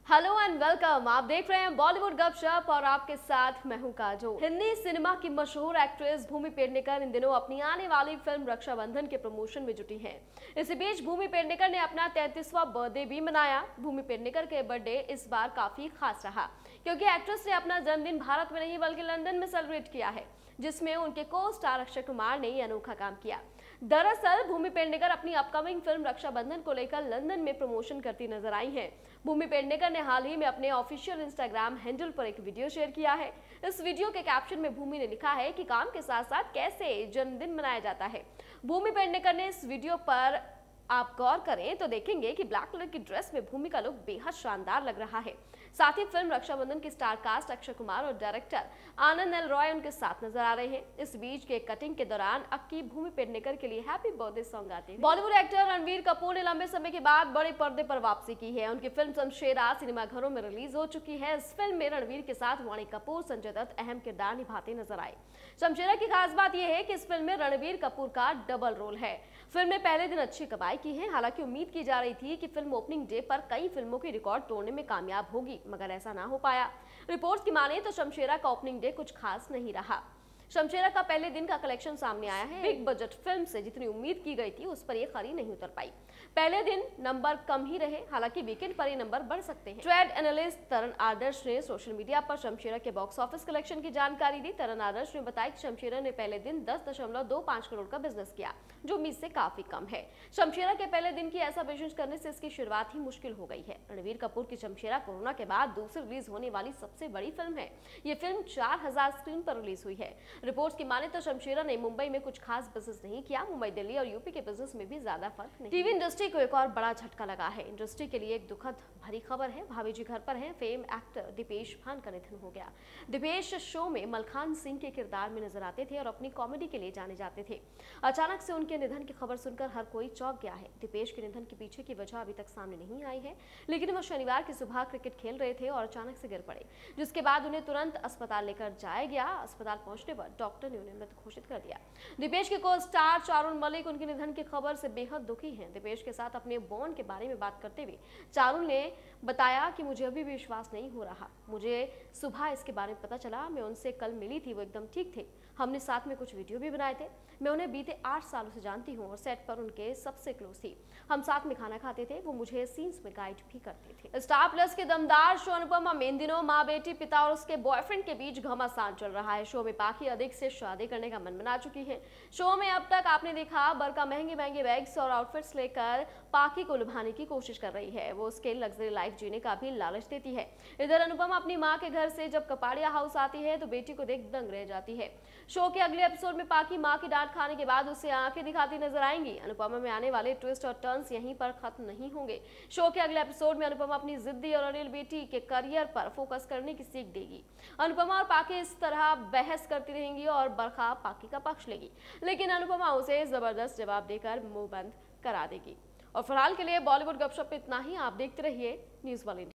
Hello and welcome. आप देख रहे हैं बॉलीवुड गपशप और आपके साथ मैं हूं काजोल। हिंदी सिनेमा की मशहूर एक्ट्रेस भूमि पेडनेकर इन दिनों अपनी आने वाली फिल्म रक्षाबंधन के प्रमोशन में जुटी हैं। इसी बीच भूमि पेडनेकर ने अपना 33वां बर्थडे भी मनाया। भूमि पेडनेकर के बर्थडे इस बार काफी खास रहा क्योंकि एक्ट्रेस ने अपना जन्मदिन भारत में नहीं बल्कि लंदन में सेलिब्रेट किया है, जिसमें उनके को स्टार अक्षय कुमार ने अनोखा काम किया। दरअसल भूमि पेडनेकर अपनी अपकमिंग फिल्म रक्षाबंधन को लेकर लंदन में प्रमोशन करती नजर आई हैं। भूमि पेडनेकर ने हाल ही में अपने ऑफिशियल इंस्टाग्राम हैंडल पर एक वीडियो शेयर किया है। इस वीडियो के कैप्शन में भूमि ने लिखा है कि काम के साथ साथ कैसे जन्मदिन मनाया जाता है। भूमि पेडनेकर ने इस वीडियो पर आप गौर करें तो देखेंगे कि ब्लैक कलर की ड्रेस में भूमि का लुक बेहद शानदार लग रहा है। साथ ही फिल्म रक्षाबंधन की स्टार कास्ट अक्षय कुमार और डायरेक्टर आनंद एल रॉय उनके साथ नजर आ रहे हैं। इस बीच केक कटिंग के दौरान अक्की भूमि पेडनेकर के लिए हैप्पी बर्थडे सॉन्ग गाते हैं। बॉलीवुड एक्टर रणवीर कपूर ने लंबे समय के बाद बड़े पर्दे पर वापसी की है। उनकी फिल्म शमशेरा सिनेमाघरों में रिलीज हो चुकी है। इस फिल्म में रणवीर के साथ वाणी कपूर, संजय दत्त अहम किरदार निभाते नजर आए। शमशेरा की खास बात यह है कि इस फिल्म में रणवीर कपूर का डबल रोल है। फिल्म ने पहले दिन अच्छी कमाई की है। हालांकि उम्मीद की जा रही थी कि फिल्म ओपनिंग डे पर कई फिल्मों की रिकॉर्ड तोड़ने में कामयाब होगी, मगर ऐसा ना हो पाया। रिपोर्ट्स की माने तो शमशेरा का ओपनिंग डे कुछ खास नहीं रहा। शमशेरा का पहले दिन का कलेक्शन सामने आया है। बिग बजट फिल्म से जितनी उम्मीद की गई थी उस पर ये खरी नहीं उतर पाई। पहले दिन नंबर कम ही रहे, हालांकि वीकेंड पर ये नंबर बढ़ सकते हैं। ट्रेड एनालिस्ट तरन आदर्श ने सोशल मीडिया पर शमशेरा के बॉक्स ऑफिस कलेक्शन की जानकारी दी। तरन आदर्श ने बताया कि शमशेरा ने पहले दिन 10.25 करोड़ का बिजनेस किया, जो उम्मीद से काफी कम है। शमशेरा के पहले दिन की ऐसा बिजनेस करने से इसकी शुरुआत ही मुश्किल हो गई है। रणवीर कपूर की शमशेरा कोरोना के बाद दूसरी रिलीज होने वाली सबसे बड़ी फिल्म है। ये फिल्म 4000 स्क्रीन पर रिलीज हुई है। रिपोर्ट्स की माने तो शमशेरा ने मुंबई में कुछ खास बिजनेस नहीं किया। मुंबई, दिल्ली और यूपी के बिजनेस में भी ज्यादा फर्क नहीं। टीवी इंडस्ट्री को एक और बड़ा झटका लगा है। इंडस्ट्री के लिए एक दुखद भरी खबर है। भाभी जी घर पर हैं। फेम एक्टर दीपेश भान का निधन हो गया। दीपेश शो में मलखान सिंह के किरदार में नजर आते थे और अपनी कॉमेडी के लिए जाने जाते थे। अचानक से उनके निधन की खबर सुनकर हर कोई चौंक गया है। दीपेश के निधन के पीछे की वजह अभी तक सामने नहीं आई है, लेकिन वो शनिवार की सुबह क्रिकेट खेल रहे थे और अचानक से गिर पड़े, जिसके बाद उन्हें तुरंत अस्पताल लेकर जाया गया। अस्पताल पहुंचने पर डॉक्टर ने उन्हें मृत घोषित कर दिया। दीपेश के को स्टार चारुल मलिक उनके निधन की खबर से बेहद दुखी हैं। दीपेश के साथ अपने बॉन्ड के बारे में बात करते हुए चारुल ने बताया कि मुझे अभी भी विश्वास नहीं हो रहा। मुझे सुबह इसके बारे में पता चला। मैं उनसे कल मिली थी, वो एकदम ठीक थे। हमने साथ में कुछ वीडियो भी बनाए थे। मैं उन्हें बीते 8 सालों से जानती हूँ और सेट पर उनके सबसे क्लोज थी। हम साथ में खाना खाते थे। वो मुझे सीन्स में गाइड भी करते थे। स्टार प्लस के दमदार शो अनुपमा में इन दिनों माँ बेटी, पिता और उसके बॉयफ्रेंड के बीच घमासान चल रहा है। शो में पाखी अधिक से शादी करने का मन बना चुकी है। शो में अब तक आपने देखा बरका महंगे महंगे बैग्स और आउटफिट्स लेकर पाखी को लुभाने की कोशिश कर रही है। वो उसके लग्जरी लाइफ जीने का भी लालच देती है। इधर अनुपमा अपनी माँ के घर से जब कपाड़िया हाउस आती है तो बेटी को देख दंग रह जाती है। शो के अगले एपिसोड में पाखी माँ की डांट खाने के बाद उसे आंखें दिखाती नजर आएंगी। अनुपमा में आने वाले ट्विस्ट और टर्न्स यहीं पर खत्म नहीं होंगे। शो के अगले एपिसोड में अनुपमा अपनी जिद्दी और अनिल बेटी के करियर पर फोकस करने की सीख देगी। अनुपमा और पाखी इस तरह बहस करती रहेंगी और बरखा पाखी का पक्ष लेगी, लेकिन अनुपमा उसे जबरदस्त जवाब देकर मुंह बंद करा देगी। और फिलहाल के लिए बॉलीवुड गपशप इतना ही। आप देखते रहिए न्यूज़ वाले।